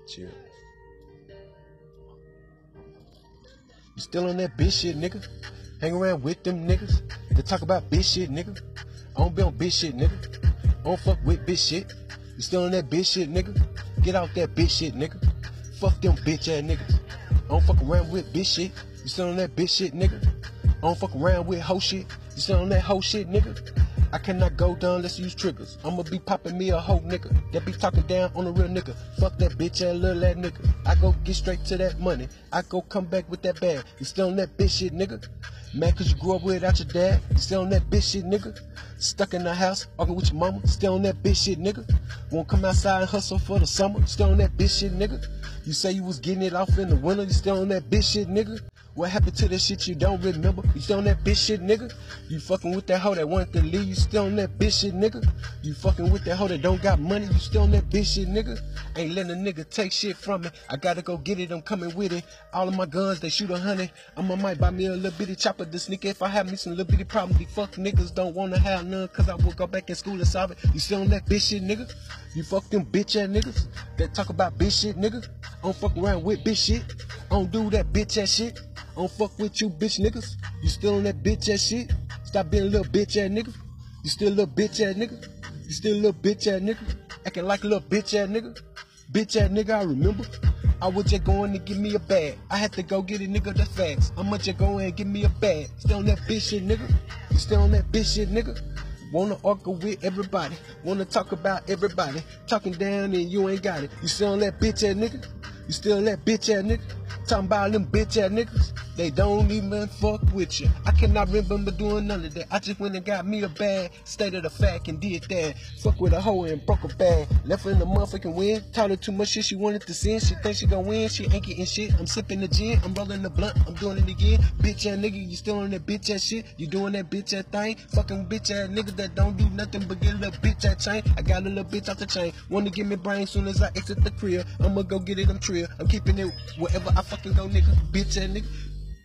Chill. You still on that bitch shit, nigga? Hang around with them niggas that talk about bitch shit, nigga. I don't be on bitch shit, nigga. I don't fuck with bitch shit. You still on that bitch shit, nigga? Get out that bitch shit, nigga. Fuck them bitch ass niggas. I don't fuck around with bitch shit. You still on that bitch shit, nigga? I don't fuck around with hoe shit. You still on that hoe shit, nigga? I cannot go down, let's use triggers. I'ma be popping me a hoe nigga that be talking down on a real nigga. Fuck that bitch ass little ass nigga. I go get straight to that money. I go come back with that bag. You still on that bitch shit, nigga? Mad cause you grew up without your dad. You still on that bitch shit, nigga? Stuck in the house, arguing with your mama. Still on that bitch shit, nigga? Won't come outside and hustle for the summer. Still on that bitch shit, nigga? You say you was getting it off in the winter. You still on that bitch shit, nigga? What happened to that shit you don't remember? You still on that bitch shit, nigga? You fucking with that hoe that wanted to leave. You still on that bitch shit, nigga? You fucking with that hoe that don't got money. You still on that bitch shit, nigga? Ain't letting a nigga take shit from me. I gotta go get it, I'm coming with it. All of my guns, they shoot 100. I'ma might buy me a little bitty chopper to sneak if I have me some little bitty problem. These fuck niggas don't wanna have none, cause I will go back in school and solve it. You still on that bitch shit, nigga? You fuck them bitch ass niggas that talk about bitch shit, nigga? I don't fuck around with bitch shit. I don't do that bitch ass shit. I don't fuck with you bitch niggas. You still on that bitch ass shit? Stop being a little bitch ass nigga. You still a little bitch ass nigga. You still a little bitch ass nigga. Acting like a little bitch ass nigga. Bitch ass nigga, I remember. I was just going to give me a bag. I had to go get it, nigga, that's facts. I'ma just go in and give me a bag. Still on that bitch shit, nigga. You still on that bitch shit, nigga. Wanna argue with everybody. Wanna talk about everybody. Talking down and you ain't got it. You still on that bitch ass nigga. You still on that bitch ass nigga. Talking about them bitch ass niggas. They don't even fuck with you. I cannot remember doing none of that. I just went and got me a bag. Stated the fact and did that. Fuck with a hoe and broke a bag. Left her in the motherfucking wind. Taught her too much shit she wanted to send. She think she gon' win. She ain't getting shit. I'm sipping the gin. I'm rolling the blunt. I'm doing it again. Bitch ass nigga, you still on that bitch ass shit. You doing that bitch ass thing. Fucking bitch ass niggas that don't do nothing but get a little bitch ass chain. I got a little bitch off the chain. Wanna give me brain soon as I exit the crib. I'ma go get it, I'm trill. I'm keeping it wherever I fucking go, nigga. Bitch ass nigga.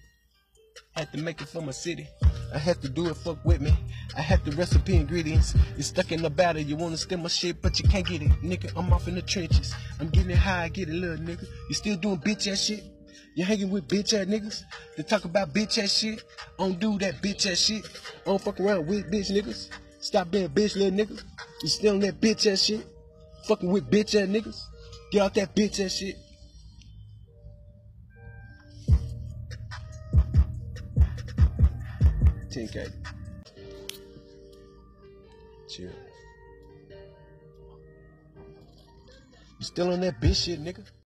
Had to make it for my city. I had to do it, fuck with me. I had the recipe ingredients. You're stuck in the battle, you wanna steal my shit, but you can't get it. Nigga, I'm off in the trenches. I'm getting it high, get it, little nigga. You still doing bitch ass shit? You hanging with bitch ass niggas? They talk about bitch ass shit? I don't do that bitch ass shit. I don't fuck around with bitch niggas. Stop being bitch little nigga. You still on that bitch ass shit? Fucking with bitch ass niggas? Get out that bitch ass shit. 10K. Chill. You still on that bitch shit, nigga?